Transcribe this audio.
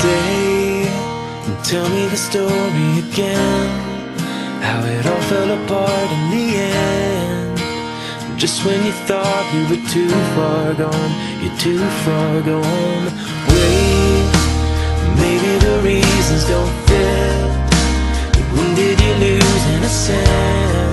Stay and tell me the story again, how it all fell apart in the end. Just when you thought you were too far gone, you're too far gone. Wait, maybe the reasons don't fit. When did you lose innocence?